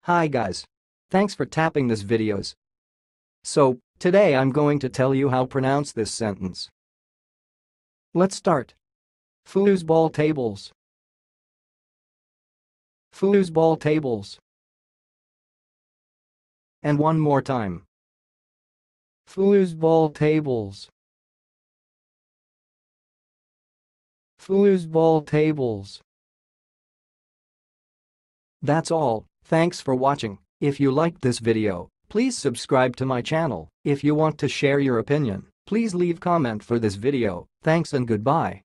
Hi guys. Thanks for tapping this videos. So, today I'm going to tell you how to pronounce this sentence. Let's start. Foosball tables. Foosball tables. And one more time. Foosball tables. Foosball tables. That's all. Thanks for watching. If you liked this video, please subscribe to my channel. If you want to share your opinion, please leave comment for this video. Thanks and goodbye.